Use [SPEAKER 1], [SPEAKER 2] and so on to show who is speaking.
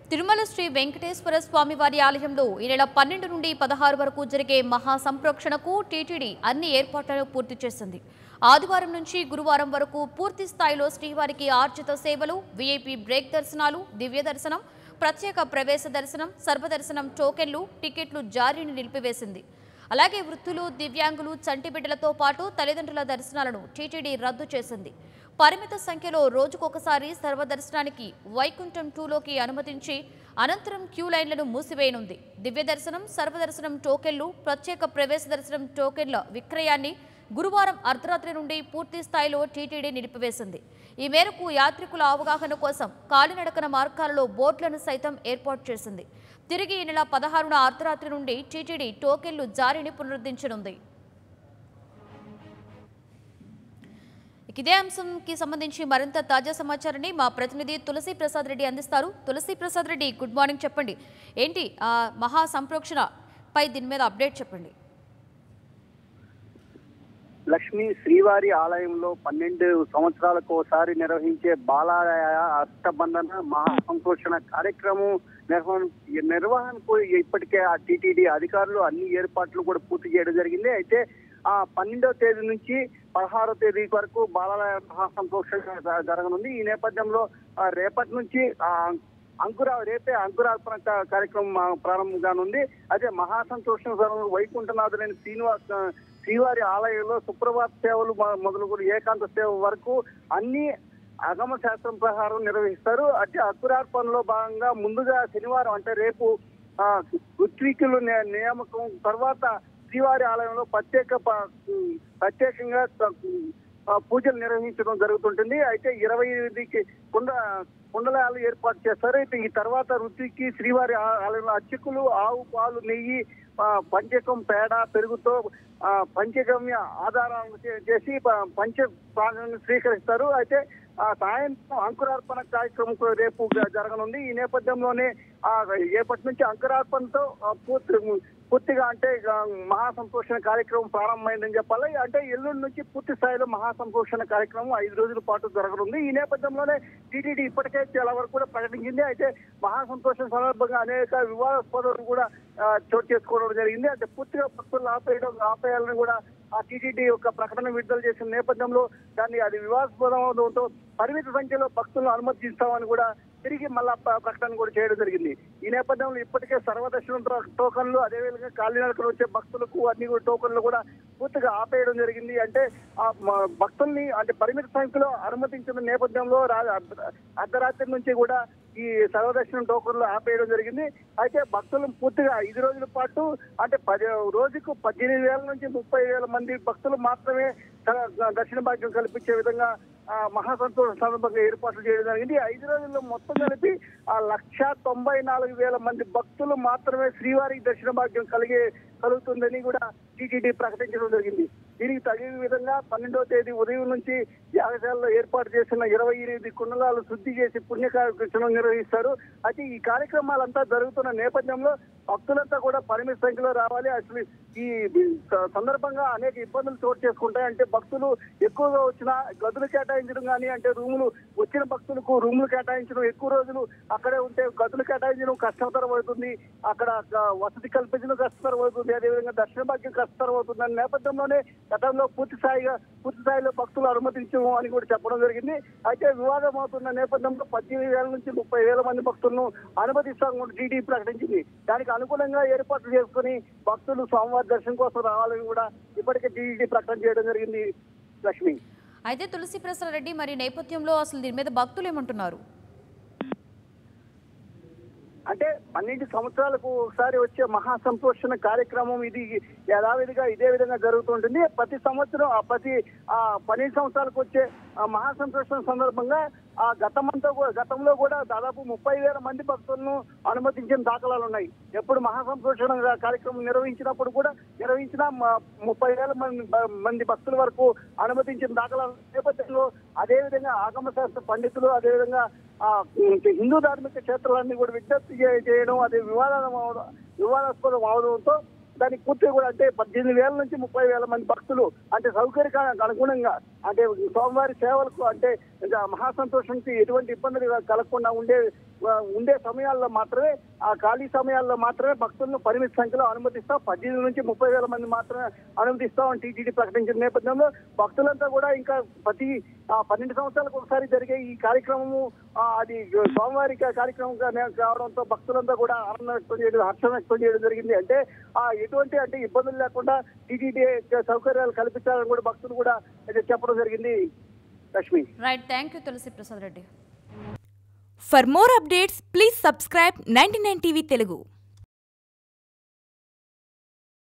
[SPEAKER 1] తిరుమల శ్రీ వెంకటేశ్వర స్వామి వారి ఆలయంలో ఈ నెల 12 నుండి 16 వరకు జరిగే మహా సంప్రోక్షణకు టీటీడీ అన్ని ఏర్పాట్లను పూర్తి చేసింది. ఆదివారం నుంచి గురువారం వరకు పూర్తి స్థాయిలో శ్రీవారికి ఆర్జిత సేవలు, వీఐపీ బ్రేక్ దర్శనాలు, దివ్య దర్శనం, ప్రత్యేక ప్రవేశ దర్శనం, సర్వదర్శనం టోకెన్లు, టికెట్లు జారీని నిలిపివేసింది. అలాగే వృద్ధులు, దివ్యాంగులు, చంటి బిడ్డలతో పాటు తల్లిదండ్రుల దర్శనాలను టీటీడీ రద్దు చేసింది. పరిమిత సంఖ్యలో రోజుకొకసారి సర్వదర్శనానికి వైకుంఠం 2లోకి అనుమతించి అనంతరం క్యూ లైన్లను మూసివేయనుంది. దివ్య దర్శనం, సర్వదర్శనం టోకెన్లు, ప్రత్యేక ప్రవేశ దర్శనం టోకెన్ల విక్రయాన్ని గురువారం అర్ధరాత్రి నుండి పూర్తి స్థాయిలో టీటీడీ నిలిపివేసింది. ఈ మేరకు యాత్రికుల అవగాహన కోసం కాలినడకన మార్గాలలో బోర్డులను సైతం ఏర్పాటు చేసింది. తిరిగి ఈ నెల 16న అర్ధరాత్రి నుండి టీటీడీ టోకెన్లు జారీని పునరుద్ధరించనుంది. ఇదే అంశంకి సంబంధించి మరింత తాజా సమాచారాన్ని మా ప్రతినిధి తులసి ప్రసాద్ రెడ్డి అందిస్తారు. Tulasi Prasad Reddy, good morning. చెప్పండి, ఏంటి మహా సంప్రోక్షణ పై దీని మీద అప్డేట్ చెప్పండి.
[SPEAKER 2] లక్ష్మీ శ్రీవారి ఆలయంలో 12 సంవత్సరాలకు ఒకసారి నిర్వహించే బాలాలయ అష్టబంధన మహా సంప్రోక్షణ కార్యక్రమం నిర్వహణకు ఇప్పటికే ఆ టీటీడీ అధికారులు అన్ని ఏర్పాట్లు కూడా పూర్తి చేయడం జరిగింది. అయితే ఆ 12వ తేదీ నుంచి 16వ తేదీ వరకు బాలాలయ మహా సంప్రోక్షణ జరగనుంది. ఈ నేపథ్యంలో రేపటి నుంచి రేపే అంకురార్పణ కార్యక్రమం ప్రారంభం కానుంది. అయితే మహా సంప్రోక్షణ వైకుంఠనాథులైన శ్రీవారి ఆలయంలో సుప్రభాత సేవలు మొదలుకొని ఏకాంత సేవ వరకు అన్ని అగమ శాస్త్రం ప్రకారం నిర్వహిస్తారు. అంటే అంకురార్పణలో భాగంగా ముందుగా శనివారం అంటే రేపు ఋత్వికులు నియామకం తర్వాత శ్రీవారి ఆలయంలో ప్రత్యేకంగా పూజలు నిర్వహించడం జరుగుతుంటుంది. అయితే 28కి కుండలాలు ఏర్పాటు చేస్తారు. అయితే ఈ తర్వాత ఋత్వికి శ్రీవారి ఆలయంలో అర్చకులు ఆవు పాలు, నెయ్యి, పంచకం, పేడ, పెరుగుతో పంచగమ్య ఆధారాలను చేసి పంచ ప్రాణాలను స్వీకరిస్తారు. అయితే సాయంత్రం అంకురార్పణ కార్యక్రమం రేపు జరగనుంది. ఈ నేపథ్యంలోనే రేపటి నుంచి అంకురార్పణతో పూర్తిగా అంటే మహా సంప్రోక్షణ కార్యక్రమం ప్రారంభమైందని చెప్పాలి. అంటే ఎల్లుండి నుంచి పూర్తి స్థాయిలో మహా సంప్రోక్షణ కార్యక్రమం 5 రోజుల పాటు జరగనుంది. ఈ నేపథ్యంలోనే టీటీడీ ఇప్పటికే చాలా వరకు కూడా ప్రకటించింది. అయితే మహా సంప్రోక్షణ సందర్భంగా అనేక వివాదాస్పదాలు కూడా చోటు చేసుకోవడం జరిగింది. అంటే పూర్తిగా భక్తులు ఆపేయాలని కూడా ఆ టీటీడీ యొక్క ప్రకటన విడుదల చేసిన నేపథ్యంలో దాన్ని అది వివాదాస్పదం అవడంతో పరిమిత సంఖ్యలో భక్తులను అనుమతిస్తామని కూడా తిరిగి మళ్ళా ప్రకటన కూడా చేయడం జరిగింది. ఈ నేపథ్యంలో ఇప్పటికే సర్వదర్శనం టోకన్లు, అదేవిధంగా కాలినడకలు వచ్చే భక్తులకు అన్ని టోకన్లు కూడా పూర్తిగా ఆపేయడం జరిగింది. అంటే భక్తుల్ని అంటే పరిమిత సంఖ్యలో అనుమతించిన నేపథ్యంలో అర్ధరాత్రి నుంచి కూడా ఈ సర్వదర్శనం టోకన్లు ఆపేయడం జరిగింది. అయితే భక్తులు పూర్తిగా 5 రోజుల పాటు అంటే రోజుకు 18,000 నుంచి 30,000 మంది భక్తులు మాత్రమే దర్శన భాగ్యం కల్పించే విధంగా మహాసంతోష సందర్భంగా ఏర్పాట్లు చేయడం జరిగింది. 5 రోజుల్లో మొత్తం కలిపి 1,94,000 మంది భక్తులు మాత్రమే శ్రీవారికి దర్శన భాగ్యం కలుగుతుందని కూడా టీటీడీ ప్రకటించడం జరిగింది. దీనికి తగిన విధంగా 12వ తేదీ ఉదయం నుంచి యాగశాలలో ఏర్పాటు చేసిన 28 కుండలాలు శుద్ధి చేసి పుణ్యకార్యక్రమం నిర్వహిస్తారు. అయితే ఈ కార్యక్రమాలంతా జరుగుతున్న నేపథ్యంలో భక్తులంతా కూడా పరిమిత సంఖ్యలో రావాలి. అసలు ఈ సందర్భంగా అనేక ఇబ్బందులు చోటు చేసుకుంటాయి. అంటే భక్తులు ఎక్కువగా వచ్చిన గదులు కేటాయించడం కానీ, అంటే వచ్చిన భక్తులకు రూములు కేటాయించడం, ఎక్కువ రోజులు అక్కడే ఉంటే గదులు కేటాయించడం కష్టతరం అవుతుంది, అక్కడ వసతి కల్పించడం కష్టతరం అవుతుంది, అదేవిధంగా దర్శన భాగ్యం కష్టతరం అవుతుంది అనే నేపథ్యంలోనే గతంలో పూర్తి స్థాయిలో భక్తులు అనుమతించము అని కూడా చెప్పడం జరిగింది. అయితే వివాదం అవుతున్న నేపథ్యంలో 18,000 నుంచి 30,000 మంది భక్తులను అనుమతిస్తామని కూడా టీటీడీ ప్రకటించింది. దానికి అనుగుణంగా ఏర్పాట్లు చేసుకుని భక్తులు సోమవారం దర్శనం కోసం రావాలని కూడా ఇప్పటికే టీటీడీ ప్రకటన చేయడం జరిగింది. లక్ష్మి,
[SPEAKER 1] అయితే తులసి ప్రసాద్ రెడ్డి, మరి నేపథ్యంలో అసలు దీని మీద భక్తులు ఏమంటున్నారు?
[SPEAKER 2] అంటే 12 సంవత్సరాలకు ఒకసారి వచ్చే మహా సంప్రోక్షణ కార్యక్రమం ఇది యథావిధిగా ఇదే విధంగా జరుగుతుంటుంది. ప్రతి సంవత్సరం ప్రతి 12 సంవత్సరాలకు వచ్చే మహా సంప్రోక్షణ సందర్భంగా గతంలో కూడా దాదాపు 30,000 మంది భక్తులను అనుమతించిన దాఖలాలు ఉన్నాయి. ఎప్పుడు మహా సంప్రోక్షణ కార్యక్రమం నిర్వహించిన 30,000 మంది భక్తుల వరకు అనుమతించిన దాఖలాల నేపథ్యంలో అదేవిధంగా ఆగమ శాస్త్ర పండితులు, అదేవిధంగా హిందూ ధార్మిక క్షేత్రాలన్నీ కూడా విజ్ఞప్తి చేయడం, అదే వివాదాస్పదం అవడంతో దానికి పూర్తిగా కూడా అంటే 18,000 నుంచి 30,000 మంది భక్తులు అంటే సౌకర్యానికి అనుగుణంగా అంటే స్వామివారి సేవలకు అంటే మహాసంతోషంకి ఎటువంటి ఇబ్బందులు కలగకుండా ఉండే ఉండే సమయాల్లో మాత్రమే, ఆ ఖాళీ సమయాల్లో మాత్రమే భక్తులను పరిమిత సంఖ్యలో అనుమతిస్తాం, 18 నుంచి 30,000 మంది మాత్రమే అనుమతిస్తామని టీటీడీ ప్రకటించిన నేపథ్యంలో భక్తులంతా కూడా ఇంకా ప్రతి 12 సంవత్సరాలకు ఒకసారి జరిగే ఈ కార్యక్రమము అది స్వామివారి కార్యక్రమంగా కావడంతో భక్తులంతా కూడా ఆనందం వ్యక్తం చేయడం, హర్షం వ్యక్తం చేయడం జరిగింది. అంటే ఎటువంటి ఇబ్బందులు లేకుండా టీటీడీ సౌకర్యాలు కల్పించాలని కూడా భక్తులు కూడా చెప్పడం జరిగింది. Lakshmi.
[SPEAKER 1] Right, thank you Tulasi Prasad Reddy.
[SPEAKER 3] For more updates, please subscribe 99 TV Telugu.